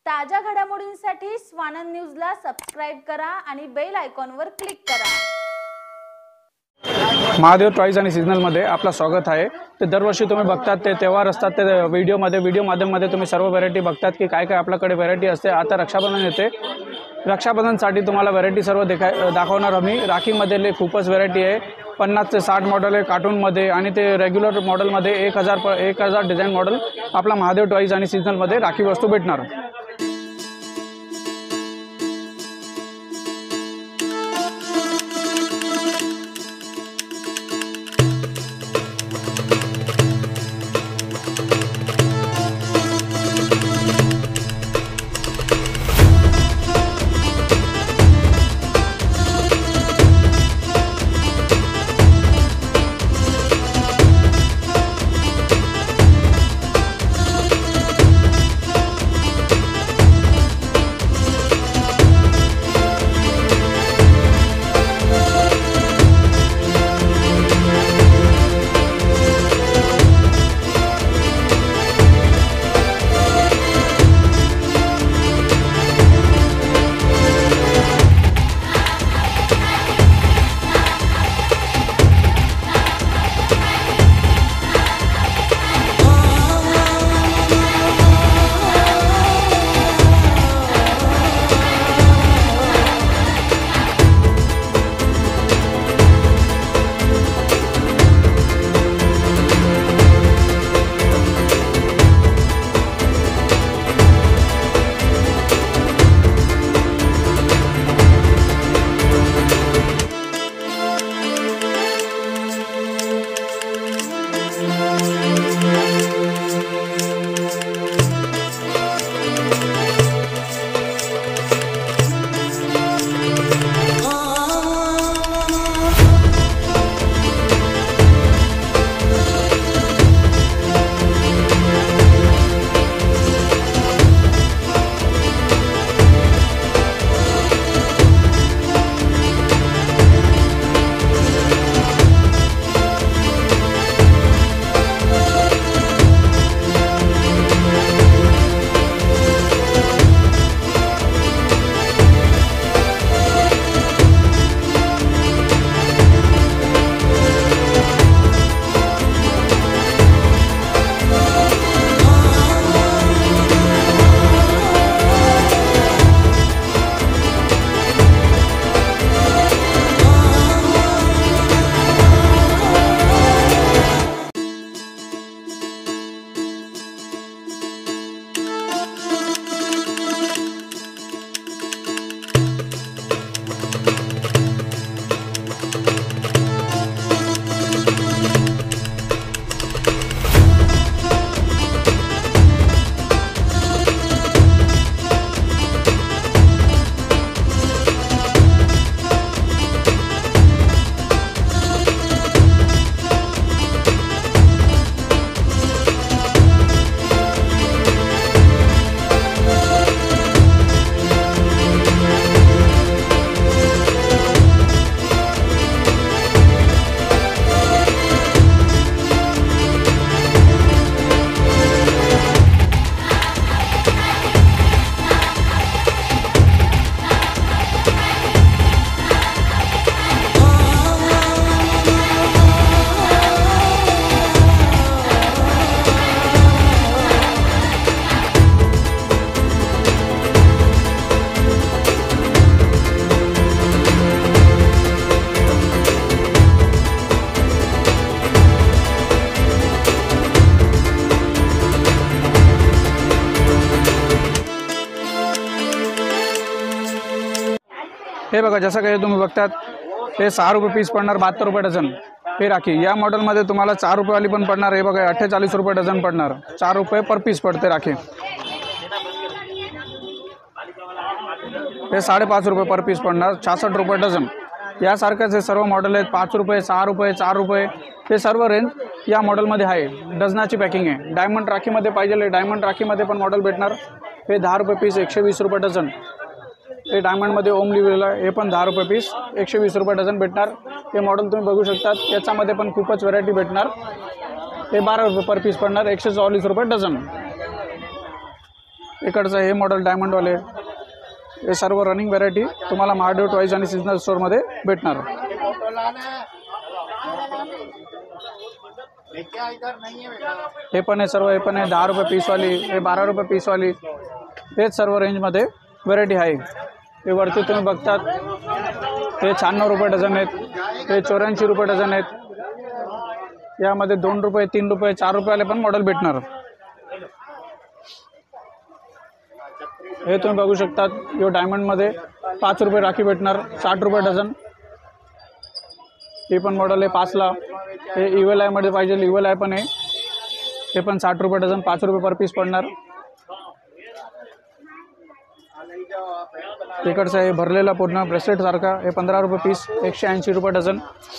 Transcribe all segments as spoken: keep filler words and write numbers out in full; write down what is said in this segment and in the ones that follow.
ताज्या घडामोडींसाठी स्वानंद न्यूजला सबस्क्राइब करा आणि बेल आयकॉनवर क्लिक करा। महादेव टॉयज आणि सीजनलमध्ये आपलं स्वागत आहे। ते दरवर्षी तुम्ही बघतात ते तेव्हार असतात ते व्हिडिओमध्ये व्हिडिओ माध्यमामध्ये तुम्ही सर्व व्हरायटी बघतात की काय काय आपल्याकडे व्हरायटी असते। आता रक्षाबंधन येते, रक्षाबंधनसाठी तुम्हाला व्हरायटी सर्व देखाय दाखवणार आम्ही। राखीमध्ये खूपच व्हरायटी आहे, पन्नास ते साठ मॉडेल आहे कार्टूनमध्ये आणि ते रेग्युलर मॉडेलमध्ये एक हजार प एक हजार डिझाईन मॉडेल आपला महादेव टॉयज आणि सीजनलमध्ये राखी वस्तू भेटणार। हे बघा, जसं काही तुम्ही बघतात हे सहा रुपये पीस पडणार, बहात्तर रुपये डझन हे राखी। या मॉडेलमध्ये तुम्हाला चार रुपयेवाली पण पडणार। हे बघा अठ्ठेचाळीस रुपये डझन पडणार, चार रुपये पर पीस पडते राखी। हे साडेपाच रुपये पर पीस पडणार, छासष्ट रुपये डझन। यासारखेच हे सर्व मॉडेल आहेत, पाच रुपये सहा रुपये चार रुपये हे सर्व रेंज या मॉडेलमध्ये आहे। डझनाची पॅकिंग आहे। डायमंड राखीमध्ये पाहिजे डायमंड राखीमध्ये पण मॉडेल भेटणार। हे दहा रुपये पीस, एकशे वीस रुपये डझन। हे डायमंडमध्ये ओम लिहिलेलं आहे, हे पण दहा रुपये पीस, एकशे वीस रुपये डझन भेटणार। हे मॉडेल तुम्ही बघू शकता, याच्यामध्ये पण खूपच व्हरायटी भेटणार। हे बारह रुपये पर पीस पड़ना, एक सौ चौलीस रुपये डजन। इकडचं हे मॉडेल डायमंडवाले, हे सर्व रनिंग व्हरायटी तुम्हाला महादेव टॉईज आणि सिजनल स्टोअरमध्ये भेटणार. हे पण आहे सर्व, हे पण आहे दहा रुपये पीसवाली, हे बारा रुपये पीसवाली, हेच सर्व रेंजमध्ये व्हरायटी आहे. हे वरती तुम्ही बघतात हे शहाण्णव रुपये डझन आहेत, हे चौऱ्याऐंशी रुपये डझन आहेत. यामध्ये दोन रुपये तीन रुपये चार रुपयाले पण मॉडेल भेटणार. हे तुम्ही बघू शकतात, यो डायमंडमध्ये पाच रुपये राखी भेटणार, साठ रुपये डझन. हे पण मॉडेल आहे पाचला. हे इव्हल आयमध्ये पाहिजे, इव्हल आय पण आहे, हे पण साठ रुपये डझन, पाच रुपये पर पीस पडणार. इकडचं हे भरलेला पूर्ण ब्रेसलेट सारखा, हे पंधरा रुपये पीस, एकशे ऐंशी रुपये डझन.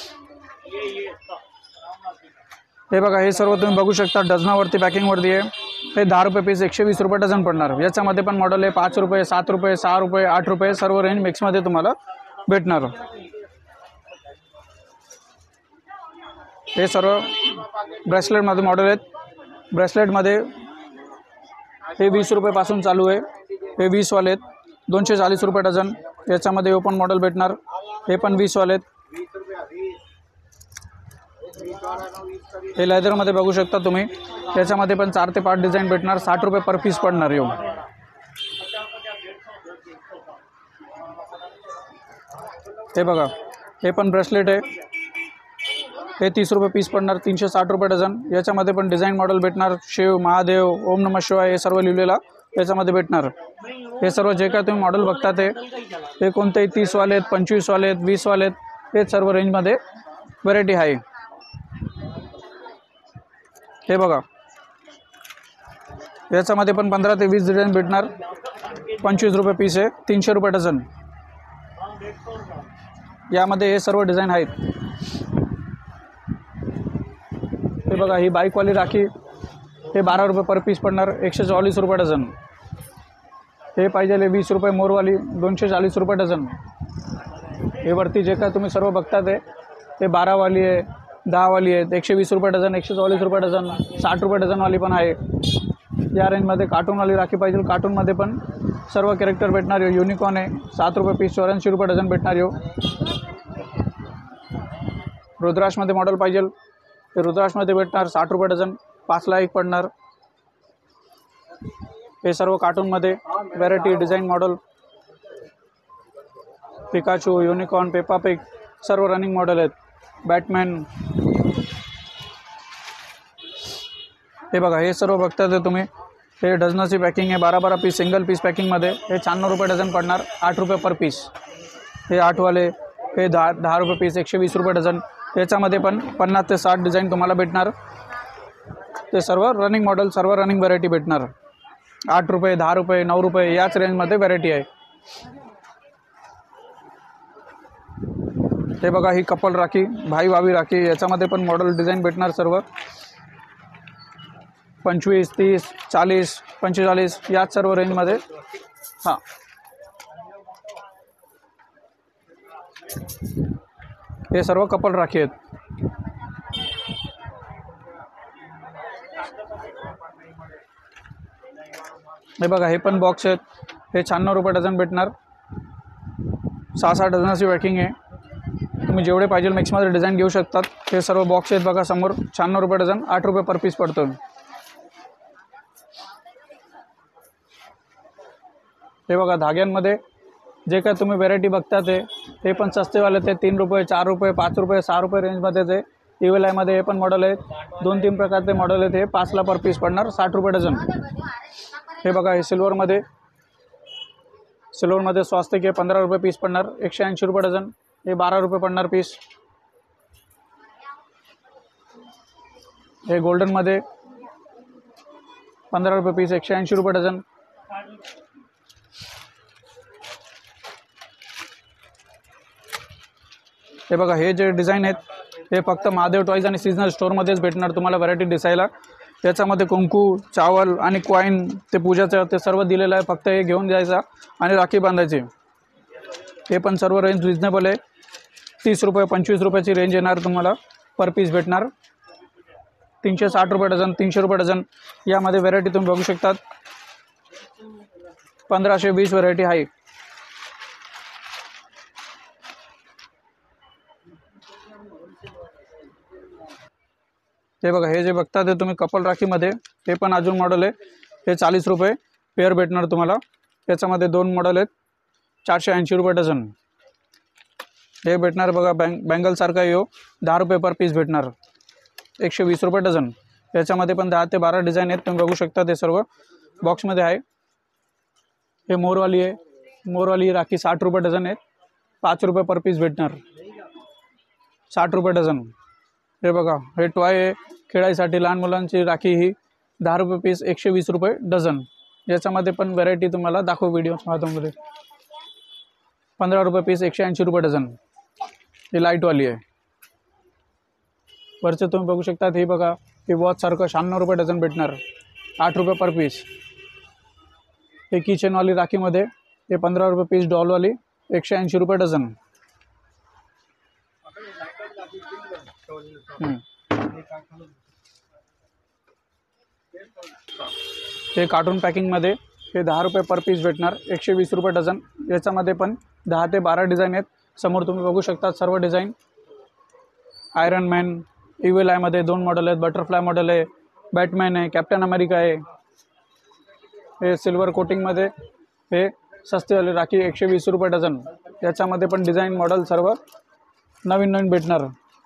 हे बघा, हे सर्व तुम्ही बघू शकता डझनावरती पॅकिंगवरती आहे. हे दहा रुपये पीस, एकशे वीस रुपये डझन पडणार. याच्यामध्ये पण मॉडेल आहे पाच रुपये, सात रुपये, सहा रुपये, आठ रुपये, सर्व रेंज मिक्समध्ये तुम्हाला भेटणार. हे सर्व ब्रेसलेटमध्ये मॉडेल आहेत. ब्रेसलेटमध्ये हे वीस रुपयेपासून चालू आहे, हे वीसवाले आहेत, दोनशे चाळीस रुपये डझन. याच्यामध्ये ओपन मॉडेल भेटणार, हे पण वीसवाले आहेत. हे लेदरमध्ये बघू शकता तुम्ही, याच्यामध्ये पण चार ते पाच डिझाईन भेटणार, साठ रुपये पर पीस पडणार. येऊ हे बघा, हे पण ब्रेसलेट आहे, हे तीस रुपये पीस पडणार, तीनशे साठ रुपये डझन. याच्यामध्ये पण डिझाईन मॉडेल भेटणार, शिव, महादेव, ओम नमः शिवाय हे सर्व लिहिलेला याच्यामध्ये भेटणार. हे सर्व जे काय तुम्ही मॉडेल बघता ते हे कोणतेही तीसवाले आहेत, पंचवीसवाले आहेत, वीसवाले आहेत, हे सर्व रेंजमध्ये व्हरायटी आहे. हे बघा, याच्यामध्ये पण पंधरा ते वीस डिझाईन भेटणार, पंचवीस रुपये पीस आहे, तीनशे रुपये डझन. यामध्ये हे सर्व डिझाईन आहेत. हे बघा, ही बाईकवाली राखी, हे बारा रुपये पर पीस पडणार, एकशे चाळीस रुपये डझन. हे पाहिजे वीस रुपये मोरवाली, दोनशे चाळीस रुपये डझन. हे वरती जे काय तुम्ही सर्व बघता ते ते बारावाली आहे, दहावाली आहेत, एकशे वीस रुपये डझन, एकशे चाळीस रुपये डझन, साठ रुपये डझनवाली पण आहे. या रेंजमध्ये कार्टूनवाली राखी पाहिजे, कार्टूनमध्ये पण सर्व कॅरेक्टर भेटणार. यो युनिकॉर्न आहे, सात रुपये पीस, चौऱ्याऐंशी रुपये डझन भेटणार. यो रुद्राक्षमध्ये मॉडेल पाहिजे, ते रुद्राक्षमध्ये भेटणार, साठ रुपये डझन, पाचला एक पडणार. हे सर्व कार्टूनमध्ये variety, design, model, Pikachu, unicorn, Peppa Pig सर्व रनिंग मॉडेल आहेत. बॅटमॅन, हे बघा, हे सर्व बघता ते तुम्ही. हे डझनाची पॅकिंग आहे, बारा बारा पीस सिंगल पीस पॅकिंगमध्ये. हे शहाण्णव रुपये डझन पडणार, आठ रुपये पर पीस. हे आठवाले, हे दहा दहा रुपये पीस, एकशे वीस रुपये डझन. याच्यामध्ये पण पन्नास ते साठ डिझाईन तुम्हाला भेटणार. ते सर्व रनिंग मॉडेल, सर्व रनिंग व्हरायटी भेटणार. आठ रुपये, दहा रुपये, नऊ रुपये याच रेंजमध्ये व्हरायटी आहे. हे बघा, ही कपल राखी, भाई भावी राखी, याच्यामध्ये पण मॉडेल, डिझाईन भेटणार सर्व. पंचवीस, तीस, चाळीस, पंचेचाळीस याच सर्व रेंजमध्ये. हां, हे सर्व कपल राखी आहेत. हे बघा, हे पण बॉक्स आहेत, हे शहाण्णव रुपये डझन भेटणार, सहा सहा डझनाची पॅकिंग आहे. तुम्ही जेवढे पाहिजे मिक्समध्ये डिझाईन घेऊ शकतात. हे सर्व बॉक्स आहेत बघा समोर, शहाण्णव रुपये डझन, आठ रुपये पर पीस पडतो. हे बघा, धाग्यांमध्ये जे काय तुम्ही व्हरायटी बघता ते हे पण सस्तेवाले ते तीन रुपये, चार रुपये, पाच रुपये, सहा रुपये रेंजमध्ये ते. इव्हल आयमध्ये हे पण मॉडेल आहेत, दोन तीन प्रकारचे मॉडेल आहेत. हे पाचला पर पीस पडणार, साठ रुपये डझन. हे बघा, हे सिल्वरमध्ये, सिल्वरमध्ये स्वास्तिक आहे, पंधरा रुपये पीस पडणार, एकशे ऐंशी रुपये डझन. हे बारा रुपये पडणार पीस. हे गोल्डनमध्ये पंधरा रुपये पीस, एकशे ऐंशी रुपये डझन. हे बघा, हे जे डिझाईन आहेत हे फक्त महादेव टॉईज आणि सिजनल स्टोअरमध्येच भेटणार तुम्हाला व्हरायटी दिसायला. याच्यामध्ये कुंकू, चावल आणि कॉईन, ते पूजाचं ते सर्व दिलेलं आहे. फक्त हे घेऊन जायचं आणि राखी बांधायची. हे पण सर्व रेंज रिजनेबल आहे, तीस रुपये, पंचवीस रुपयाची रेंज येणार तुम्हाला, पर पीस भेटणार. तीनशे साठ रुपये डझन, तीनशे रुपये डझन यामध्ये व्हरायटी तुम्ही बघू शकतात. पंधराशे वीस व्हरायटी आहे. हे बघा, हे जे बघता ते तुम्ही कपल राखीमध्ये, हे पण अजून मॉडेल आहे. हे चाळीस रुपये पेअर भेटणार तुम्हाला. याच्यामध्ये दोन मॉडेल आहेत, चारशे ऐंशी रुपये डझन. हे भेटणार बघा बँग बँगलसारखा येऊ, दहा रुपये पर पीस भेटणार, एकशे वीस रुपये डझन. याच्यामध्ये पण दहा ते बारा डिझाईन आहेत, तुम्ही बघू शकता. ते सर्व बॉक्समध्ये आहे. हे मोरवाली आहे, मोरवाली राखी साठ रुपये डझन आहेत, पाच रुपये पर पीस भेटणार, साठ रुपये डझन. हे बघा, हे टॉय आहे खेळायसाठी लहान मुलांची राखी, ही दहा रुपये पीस, एकशे वीस रुपये डझन. याच्यामध्ये पण व्हरायटी तुम्हाला दाखवू व्हिडिओ माध्यमामध्ये. पंधरा रुपये पीस, एकशे ऐंशी रुपये डझन. ही लाईटवाली आहे. वरचे तुम्ही बघू शकतात. हे बघा, हे वॉचसारखं शहाण्णव रुपये डझन भेटणार, आठ रुपये पर पीस. हे किचनवाली राखीमध्ये, हे पंधरा रुपये पीस डॉलवाली, एकशे ऐंशी रुपये डझन. हे कार्टून पॅकिंगमध्ये, हे दहा रुपये पर पीस भेटणार, एकशे वीस रुपये डझन. याच्यामध्ये पण दहा ते बारा डिझाईन आहेत. समोर तुम्ही बघू शकता सर्व डिझाईन. आयरन मॅन, इव्हिल आयमध्ये दोन मॉडेल आहेत, बटरफ्लाय मॉडेल आहे, बॅटमॅन आहे, कॅप्टन अमेरिका आहे. हे सिल्वर कोटिंगमध्ये, हे सस्तेवाली राखी, एकशे वीस रुपये डझन. याच्यामध्ये पण डिझाईन मॉडेल सर्व नवीन नवीन भेटणार.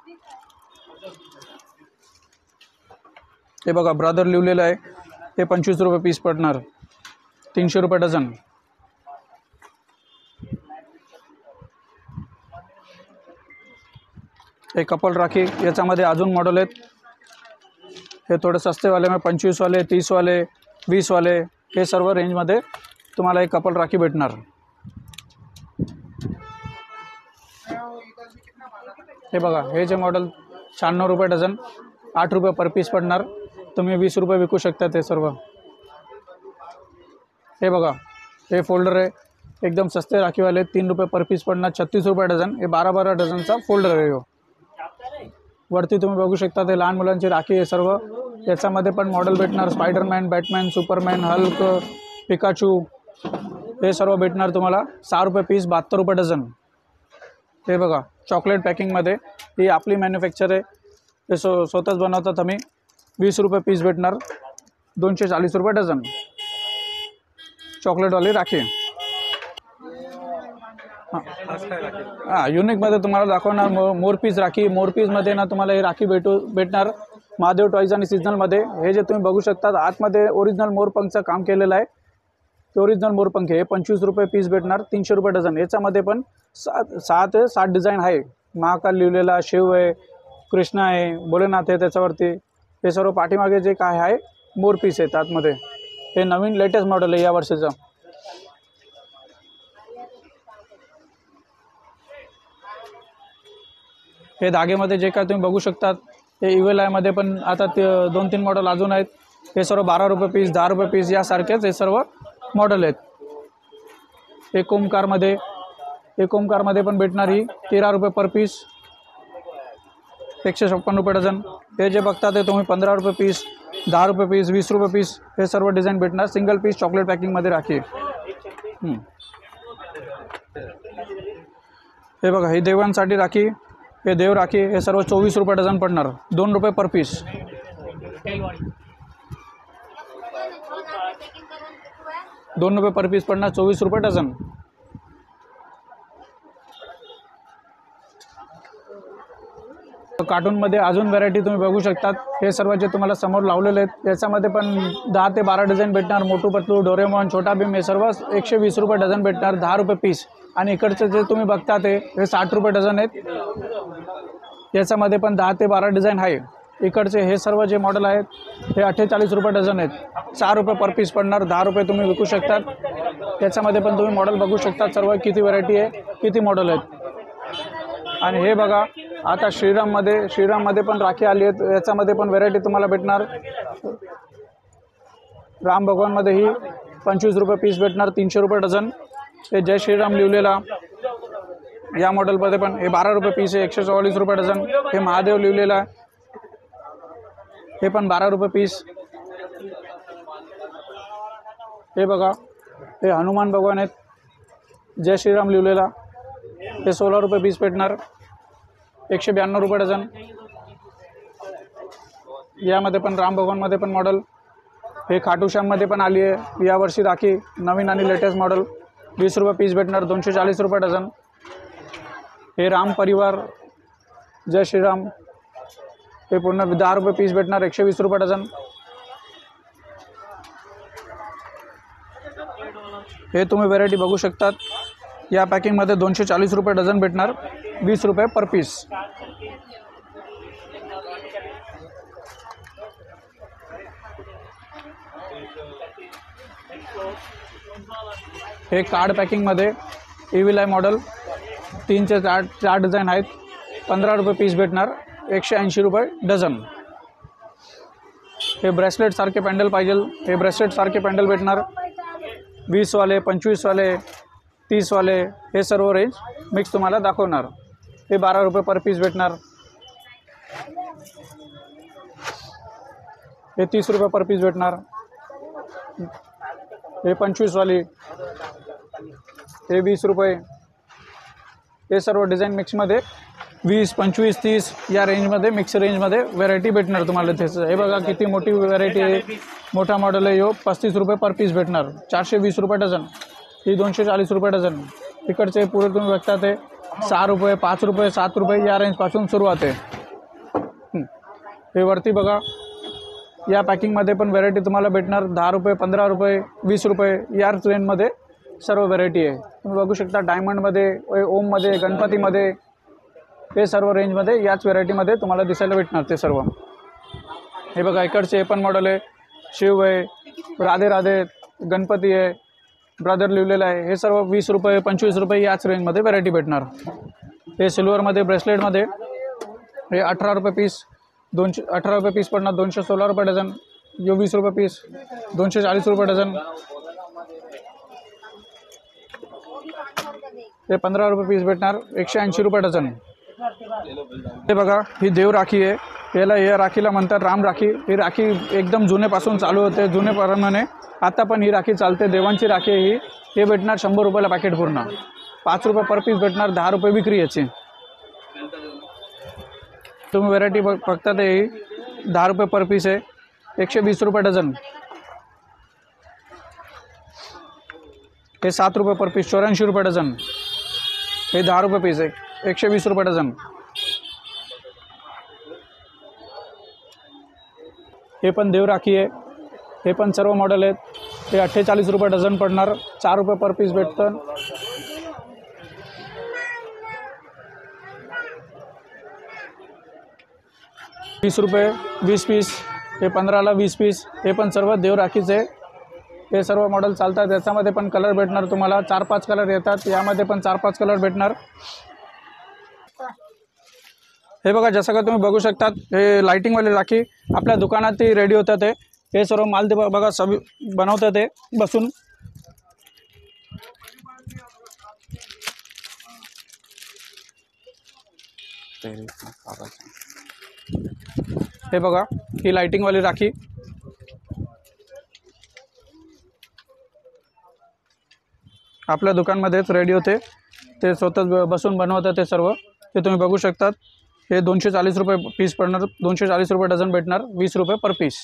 हे बघा, ब्रदर लिहिलेलं आहे, हे पंचवीस रुपये पीस पडणार, तीनशे रुपये डझन. हे कपल राखी, याच्यामध्ये अजून मॉडेल आहेत. हे थोडे सस्तेवाले में पंचवीसवाले, तीसवाले, वीसवाले, हे सर्व रेंजमध्ये तुम्हाला एक कपल राखी भेटणार. हे बघा, हे जे मॉडेल शहाण्णव रुपये डझन, आठ रुपये पर पीस पडणार, तुम्ही वीस रुपये विकू शकता ते सर्व. हे बघा, हे फोल्डर आहे, एकदम सस्ते राखीवाले, तीन रुपये पर पीस पडणार, छत्तीस रुपये डझन. हे बारा बारा डझनचा फोल्डर आहे. वरती तुम्ही बघू शकता ते लहान मुलांची राखी आहे सर्व. याच्यामध्ये पण मॉडेल भेटणार, Spiderman, Batman, Superman, Hulk, Pikachu, हे सर्व भेटणार तुम्हाला. सहा रुपये पीस, बहात्तर रुपये डझन. हे बघा, चॉकलेट पॅकिंगमध्ये, ही आपली मॅन्युफॅक्चर आहे, हे स्व स्वतःच बनवतात आम्ही. वीस रुपये पीस भेटणार, दोनशे चाळीस रुपये डझन. चॉकलेटवाली राखी. हां, युनिकमध्ये तुम्हाला दाखवणार मो मोरपीस राखी. मोरपीसमध्ये ना तुम्हाला ही राखी भेटू भेटणार महादेव टॉईज आणि सिजनलमध्ये. हे जे तुम्ही बघू शकता, आतमध्ये ओरिजिनल मोरपंखचं काम केलेलं आहे. ते ओरिजिनल मोरपंख हे पंचवीस रुपये पीस भेटणार, तीनशे रुपये डझन. याच्यामध्ये पण सात सहा ते सात डिझाईन आहे. महाकाल लिहिलेला, शिव आहे, कृष्ण आहे, भोलेनाथ आहे त्याच्यावरती. हे सर्व पाठीमागे जे काय आहे मोरपीस आहेत आतमध्ये. हे नवीन लेटेस्ट मॉडेल आहे या वर्षीचं. हे धागेमध्ये जे काय तुम्ही बघू शकतात, हे इव्हिल आयमध्ये पण आता ते दोन तीन मॉडेल अजून आहेत. हे सर्व बारा रुपये पीस, दहा रुपये पीस यासारखेच हे सर्व मॉडेल आहेत. एक ओमकारमध्ये, एक ओमकारमध्ये पण भेटणार ही तेरा रुपये पर पीस, एकशे छप्पन रुपये डझन. हे जे बघता ते तुम्ही पंधरा रुपये पीस, दहा रुपये पीस, वीस रुपये पीस, हे सर्व डिझाईन भेटणार. सिंगल पीस चॉकलेट पॅकिंगमध्ये राखी. हे बघा, ही देवांसाठी राखी, हे देव राखी, हे सर्व चोवीस रुपये डझन पडणार, दोन रुपये पर पीस. दोन रुपये पर पीस पडणार, चोवीस रुपये डझन. कार्टूनमध्ये अजून व्हरायटी तुम्ही बघू शकतात. हे सर्व जे तुम्हाला समोर लावलेले आहेत याच्यामध्ये पण दहा ते बारा डिझाईन भेटणार. मोटू पतलू, डोरेमॉन, छोटा भीम, हे सर्व एकशे वीस रुपये डझन भेटणार, दहा रुपये पीस. आणि इकडचे जे तुम्ही बघता ते हे साठ रुपये डझन आहेत. याच्यामध्ये पण दहा ते बारा डिझाईन आहे. इकडचे हे सर्व जे मॉडेल आहेत हे अठ्ठेचाळीस रुपये डझन आहेत, चार रुपये पर पीस पडणार, दहा रुपये तुम्ही विकू शकतात. याच्यामध्ये पण तुम्ही मॉडेल बघू शकता सर्व किती व्हरायटी आहे, किती मॉडेल आहेत. आणि हे बघा, आता श्रीराममध्ये श्रीराममध्ये पण राखी आली आहेत. याच्यामध्ये पण व्हरायटी तुम्हाला भेटणार. राम भगवानमध्ये ही पंचवीस रुपये पीस भेटणार, तीनशे रुपये डझन. हे जय श्रीराम लिहिलेला या मॉडेलमध्ये पण हे बारा रुपये पीस आहे, एकशे चौवालीस रुपये डझन. हे महादेव लिहिलेला हे पण बारा रुपये पीस. हे बघा, हे हनुमान भगवान आहेत, जय श्रीराम लिहिलेला, हे सोळा रुपये पीस भेटणार, एकशे ब्याण्णव रुपये डझन. यामध्ये पण राम भगवानमध्ये पण मॉडल, हे खाटूश्याममध्ये पण आली आहे यावर्षी राखी, नवीन आणि लेटेस्ट मॉडल, वीस रुपये पीस भेटणार, दोनशे चाळीस रुपये डझन. हे राम परिवार जय श्रीराम, हे पूर्ण दहा रुपये पीस भेटणार, एकशे वीस रुपये डझन. हे तुम्ही व्हेरायटी बघू शकतात. या पॅकिंगमध्ये दोनशे चाळीस रुपये डझन भेटणार, वीस रुपये पर पीस. हे कार्ड पॅकिंगमध्ये इव्हिल आय मॉडल, तीनचे चार चार डिझाईन आहेत, पंधरा रुपये पीस भेटणार, एकशे ऐंशी रुपये डझन. हे ब्रेसलेट सारखे पॅन्डल पाहिजे, हे ब्रेसलेट सारखे पॅन्डल भेटणार, वीसवाले, पंचवीसवाले, तीसवाले, हे सर्व रेंज मिक्स तुम्हाला दाखवणार. हे बारा रुपये पर पीस भेटणार, हे तीस रुपये पर पीस भेटणार, हे पंचवीसवाली, हे वीस रुपये. हे सर्व डिझाईन मिक्समध्ये वीस, पंचवीस, तीस या रेंजमध्ये मिक्स रेंजमध्ये व्हेरायटी भेटणार तुम्हाला. त्याचं हे बघा किती मोठी व्हेरायटी आहे, मोठा मॉडेल आहे. यो पस्तीस रुपये पर पीस भेटणार, चारशे वीस रुपये डझन. ही दोनशे चाळीस रुपये डझन. तिकडचे पुढे तुम्ही बघता ते सहा रुपये, पाच रुपये, सात रुपये या रेंजपासून सुरुवात आहे. हे वरती बघा, या पॅकिंगमध्ये पण व्हेरायटी तुम्हाला भेटणार, दहा रुपये, पंधरा रुपये, वीस रुपये या रेंजमध्ये सर्व व्हेरायटी आहे. तुम्ही बघू शकता डायमंडमध्ये, ओममध्ये, गणपतीमध्ये, हे सर्व रेंजमध्ये याच व्हेरायटीमध्ये तुम्हाला दिसायला भेटणार ते सर्व. हे बघा इकडचे हे पण मॉडेल आहे, शिव आहे, राधे राधे, गणपती आहे, ब्रदर लिहिलेलं आहे. हे सर्व वीस रुपये, पंचवीस रुपये याच रेंजमध्ये व्हेरायटी भेटणार. हे सिल्वरमध्ये ब्रेसलेटमध्ये हे अठरा रुपये पीस, दोनशे अठरा रुपये पीस पडणार, दोनशे सोळा रुपये डझन. यो वीस रुपये पीस, दोनशे चाळीस रुपये डझन. हे पंधरा रुपये पीस भेटणार, एकशे ऐंशी रुपये डझन. हे बघा ही देव राखी आहे, याला या राखीला म्हणतात राम राखी. ही राखी एकदम जुनेपासून चालू होते, जुनेप्रमाणे आता पण ही राखी चालते. देवांची राखी आहे ही. हे भेटणार शंभर रुपयाला पॅकेट पूर्ण, पाच रुपये पर पीस भेटणार, दहा रुपये विक्री याची. तुम्ही व्हेरायटी बघ बघता ते ही दहा रुपये पर पीस आहे, एकशे वीस रुपये डझन. हे सात रुपये पर पीस, चौऱ्याऐंशी रुपये डझन. हे दहा रुपये पीस आहे, एकशे वीस रुपये डझन. हे पण देव राखी आहे, हे पण सर्व मॉडेल आहेत. हे अठ्ठेचाळीस रुपये डझन पडणार, चार रुपये पर पीस भेटतं. वीस रुपये वीस पीस, हे पंधराला वीस पीस. हे पण सर्व देव राखीचे. हे सर्व मॉडेल चालतात. याच्यामध्ये पण कलर भेटणार तुम्हाला, चार पाच कलर येतात, यामध्ये पण चार पाच कलर भेटणार. हे बघा जसं का तुम्ही बघू शकतात, हे लाइटिंगवाले राखी आपल्या दुकानात ती रेडी होतात. हे हे सर्व माल ते बघा सब बनवतात ते बसून. हे बघा ही लाइटिंगवाली राखी. आपल्या दुकानमध्येच रेडी होते, ते स्वतः बसून बनवतात ते सर्व. ते तुम्ही बघू शकतात. हे दोनशे चाळीस रुपये पीस पडणार, दोनशे चाळीस रुपये डझन भेटणार, वीस रुपये पर पीस.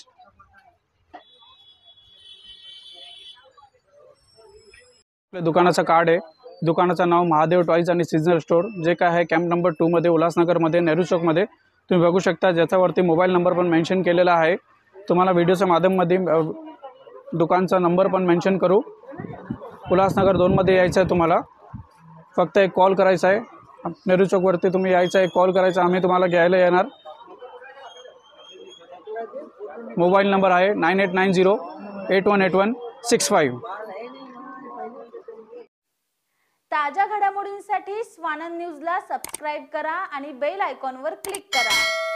आपल्या दुकानाचं कार्ड आहे. दुकानाचं नाव महादेव टॉईज आणि सीजनल स्टोअर, जे काय आहे कॅम्प नंबर टूमध्ये, उल्हासनगरमध्ये, नेहरू चौकमध्ये. तुम्ही बघू शकता, ज्याच्यावरती मोबाईल नंबर पण मेन्शन केलेला आहे. तुम्हाला व्हिडिओच्या माध्यमामध्ये दुकानचा नंबर पण मेन्शन करू. उल्हासनगर दोनमध्ये यायचं आहे तुम्हाला. फक्त एक कॉल करायचा आहे. नेहरू चौकवरती तुम्ही यायचं आहे, कॉल करायचा, आम्ही तुम्हाला घ्यायला येणार. मोबाईल नंबर आहे nine eight nine zero eight one eight one six five. ताज्या घडामोडींसाठी स्वानंद न्यूजला सबस्क्राईब करा आणि बेल आयकॉनवर क्लिक करा.